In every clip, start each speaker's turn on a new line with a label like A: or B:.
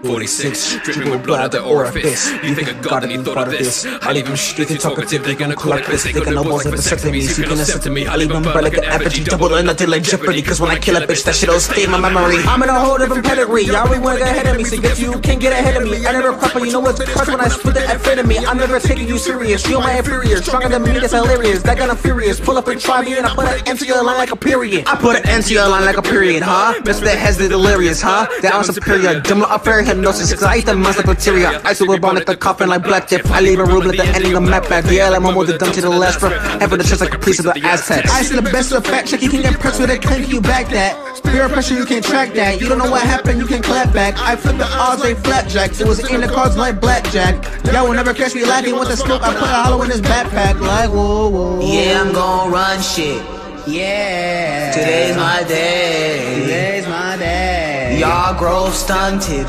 A: 46, dripping with blood out the orifice. You think of God and he thought of this. I leave him strictly talkative, they're gonna call like this. They're gonna walls like vasectomies, you can accept to me. I leave him burn like an effigy, double or nothing like Jeopardy. Cause when I kill a bitch, that shit'll stay in my memory. I'm in a whole different pedigree, y'all really wanna get ahead of me. So get you can't get ahead of me. I never crop, but you know what's crush when I split the F into me. I'm never taking you serious, you're my inferior. Stronger than me, that's hilarious, that got I'm furious. Pull up and try me and I put an end to your line like a period. I put an end to your line like a period, huh? Mr. that has the delirious, huh? That I'm superior, dumb like a fairy hypnosis. Cause I eat the monster bacteria. I still bomb at the coffin like black tip. I leave a room at the end of the map back. Yeah, like Momo the dumb to the last for heaven the chest like a priest of the Aztecs. I see the best of the fact check, you can get pressed with it, can't you back that? Peer pressure, you can't track that. You don't know what happened, you can clap back. I flip the odds like flapjacks. It was in the cards like blackjack. Y'all will never catch me lacking with the scope. I put a hollow in his backpack like whoa, whoa.
B: Yeah, I'm gon' run shit.
A: Yeah,
B: today's my day.
A: Today's my day.
B: Y'all grow stunted.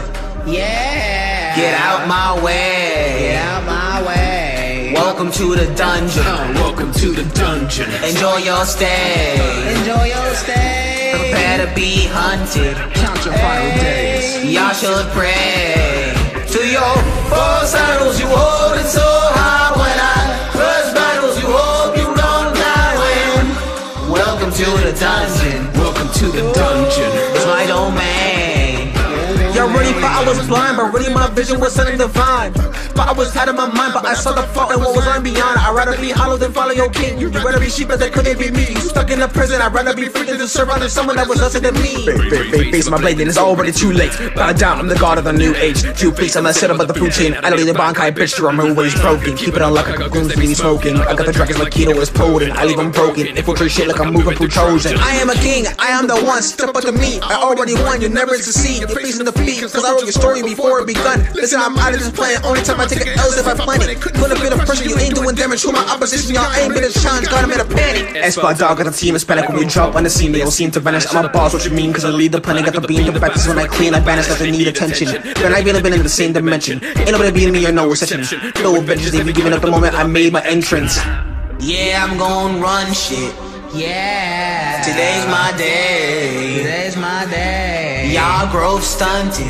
A: Yeah,
B: get out my way.
A: Get out my way.
B: Welcome to the dungeon.
A: Welcome to the dungeon.
B: Enjoy your stay.
A: Enjoy your stay.
B: Prepare to be hunted.
A: Count your final days.
B: Y'all should pray to your false idols you hold it so high. When I crush battles, you hope you don't die. When welcome to the dungeon.
A: Welcome to the dungeon.
B: It's my domain.
A: Y'all really thought I was blind, but really my vision was something divine. But I was out of my mind, but I saw the fault and what was on beyond. I'd rather be hollow than follow your king. You'd rather be sheep, but that couldn't be me. You stuck in a prison, I'd rather be free than to serve under someone that was lesser than me. Face my blade, then it's already too late. Bow down, I'm the god of the new age. Two face, I'm the setup of the food chain. I leave the Bankai bitch to remove what he's broken. Keep it on lock like a goon's really smoking. I got the dragons like Keto is potent. I leave them broken. Infiltrate shit like I'm moving through Trojan. I am a king, I am the one. Step up to me, I already won. You never succeed, you're facing defeat. Cause I wrote your story before it begun. Listen, I'm out of this plan. Only time I take an L is if I plan it. Couldn't be the person, you ain't doing damage. Who my opposition, y'all ain't been a challenge. Got him in a panic. Espa dog got the team is panic when we drop on the scene. They don't seem to vanish. I'm a boss, what you mean? Cause I lead the planet, got the beam. The back is when I clean, I banish like they need attention. Then I've been in the same dimension. Ain't nobody beating me or no recession. No adventures, they be giving up the moment I made my entrance.
B: Yeah, I'm gon' run shit.
A: Yeah,
B: today's my day.
A: Today's my day.
B: Y'all grow stunted.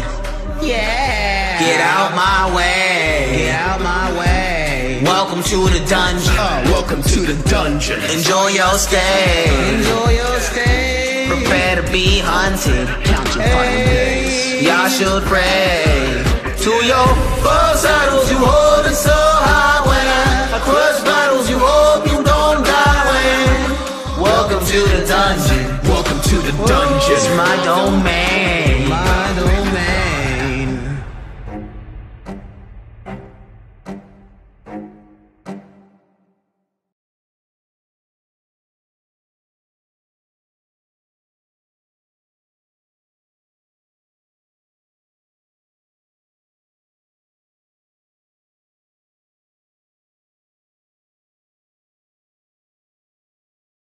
A: Yeah,
B: get out my way.
A: Get out my way.
B: Welcome to the dungeon.
A: Welcome to the dungeon.
B: Enjoy your stay.
A: Enjoy your stay.
B: Prepare to be hunted.
A: Count your final days.
B: Y'all should pray to your false idols you hold it so high. When I crush battles, you hope you don't die. When welcome to the dungeon.
A: Welcome to the dungeon.
B: It's my domain.